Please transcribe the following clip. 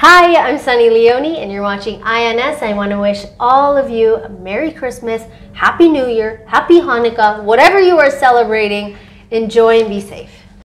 Hi, I'm Sunny Leone and you're watching INS. I want to wish all of you a Merry Christmas, Happy New Year, Happy Hanukkah, whatever you are celebrating. Enjoy and be safe.